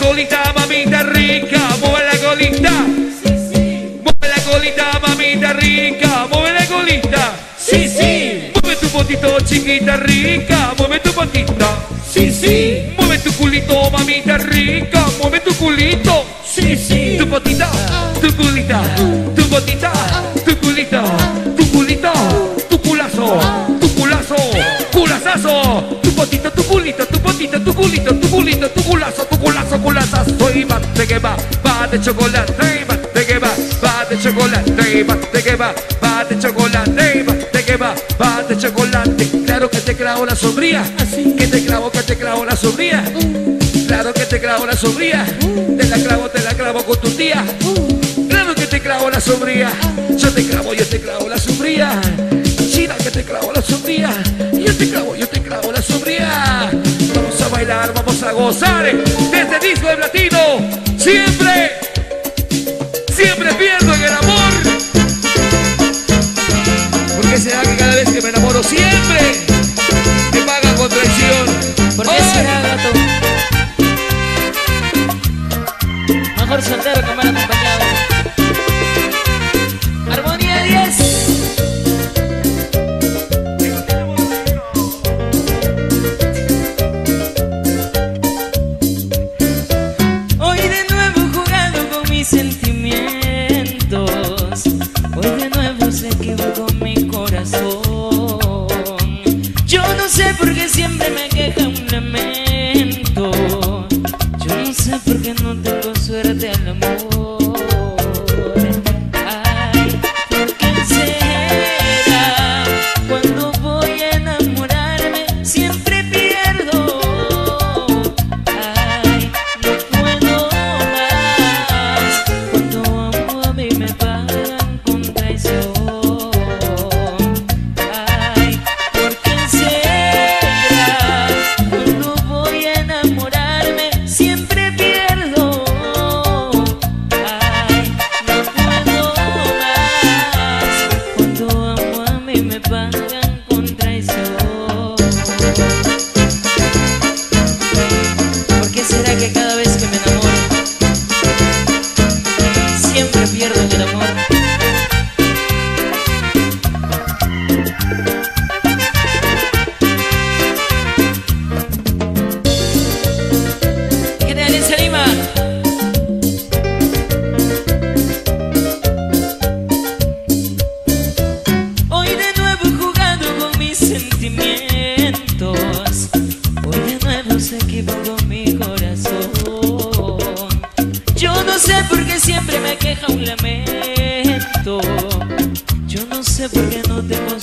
colita, mamita rica, mueve la colita. Mueve la colita, mamita rica, mueve la colita. Sí, sí. Mueve tu potito, chiquita rica, mueve tu potito. Sí, sí. Mueve tu culito, mamita rica, mueve tu culito. Sí, sí. Tu potita, tu culita, tu potita, tu culita, tu culito, tu culazo, culazazo. Tu potito, tu culito, tu potito, tu culito, tu culito, tu culazo, culazazo. Y bate que va de chocolate, y bate que va de chocolate, y bate que va de chocolate, y bate que va de chocolate. Claro que te clavo la sombría, que te clavo la sombría. Claro que te clavo la sombría, te la clavo con tu tía. Claro que te clavo la sombría, yo te clavo la sombría. China que te clavo la sombría, yo te clavo la sombría. Vamos a bailar, vamos a gozar de este disco de platino. Siempre pierdo en el amor. ¿Por qué será que cada vez que me enamoro siempre me pagan con traición? ¿Por qué será, gato? Mejor soltero que mal acompañado. Armonía 10. Hoy de nuevo jugando con mis sentimientos. Hoy de nuevo se equivocó mi corazón. Yo no sé por qué siempre me queja un lamento. Yo no sé por qué no tengo suerte al amor. Ay, ¿por qué será? Cuando voy a enamorarme siempre pierdo. Ay, no puedo más. Cuando amo a mí me pagan con traición. Ay, ¿por qué será? Cuando voy a enamorarme siempre pierdo. Ay, no puedo más. Cuando amo a mí me pagan con traición. ¿Por qué será que cada vez que me enamoro siempre pierdo en el amor? ¿Qué tal esa Lima? Hoy de nuevo he jugado con mis sentimientos. Hoy de nuevo se equivocó mi corazón. Yo no sé por qué siempre me queja un lamento. Yo no sé por qué no tengo